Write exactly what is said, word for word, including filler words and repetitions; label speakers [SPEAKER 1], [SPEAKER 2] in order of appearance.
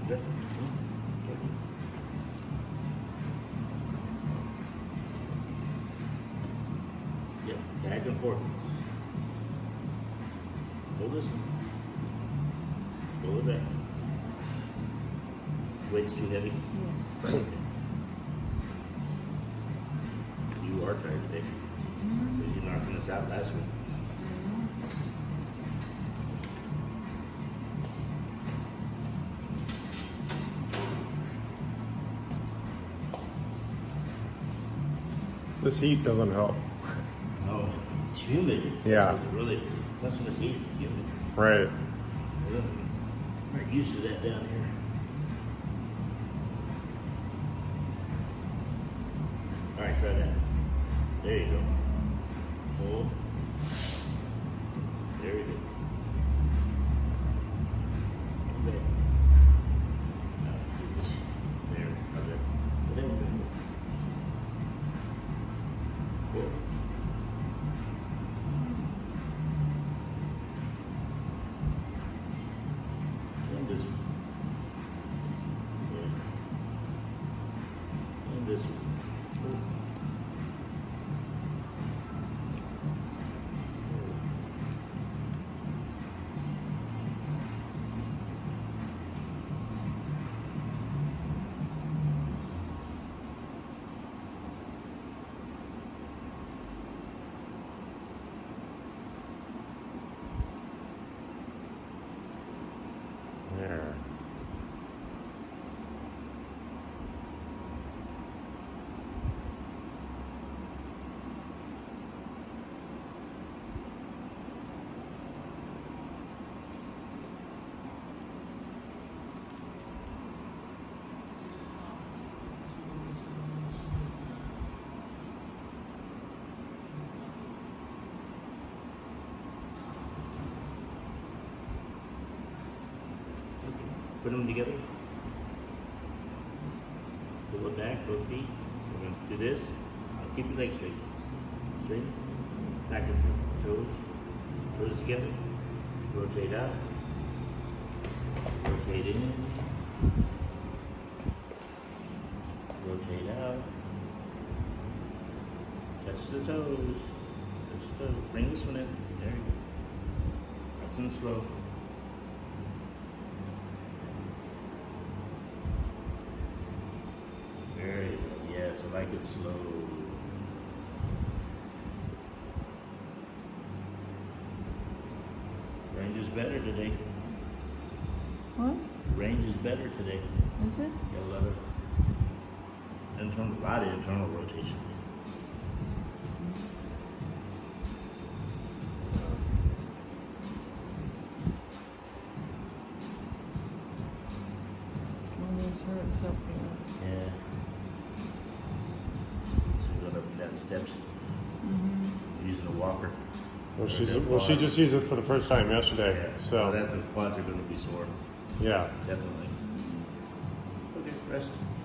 [SPEAKER 1] Yeah, back and forth. Hold this one. Pull it back. Weight's too heavy?
[SPEAKER 2] Yes.
[SPEAKER 1] You are tired today.
[SPEAKER 2] Mm-hmm.
[SPEAKER 1] Because you knocked us out last week.
[SPEAKER 3] This heat doesn't help.
[SPEAKER 1] No, it's humid.
[SPEAKER 3] Yeah.
[SPEAKER 1] It's really, it's not so much heat, it's humid.
[SPEAKER 3] Right.
[SPEAKER 1] We're not used to that down here. All right, try that. There you go. Hold. There you go. Okay. There. How's that? There we go. Cool. And this one. Yeah. And this one. Cool.
[SPEAKER 3] There.
[SPEAKER 1] Put them together. Pull it back, both feet. We're going to do this. I'll keep your legs straight. Straight. Back and forth. Toes. Toes together. Rotate out. Rotate in. Rotate out. Touch the toes. Touch the toes. Bring this one in. There you go. Nice and slow. There you go. Yes, I like it slow. Range is better today.
[SPEAKER 2] What?
[SPEAKER 1] Range is better today.
[SPEAKER 2] Is it?
[SPEAKER 1] Got a lot of internal, a lot of internal rotation.
[SPEAKER 2] Always hurts up here.
[SPEAKER 1] Yeah. So we go up and down steps.
[SPEAKER 2] Mm-hmm.
[SPEAKER 1] Using a walker.
[SPEAKER 3] Well, she's well. She just used it for the first time yesterday.
[SPEAKER 1] Yeah.
[SPEAKER 3] So
[SPEAKER 1] that's the quads are going to be sore.
[SPEAKER 3] yeah.
[SPEAKER 1] Definitely. Okay, rest.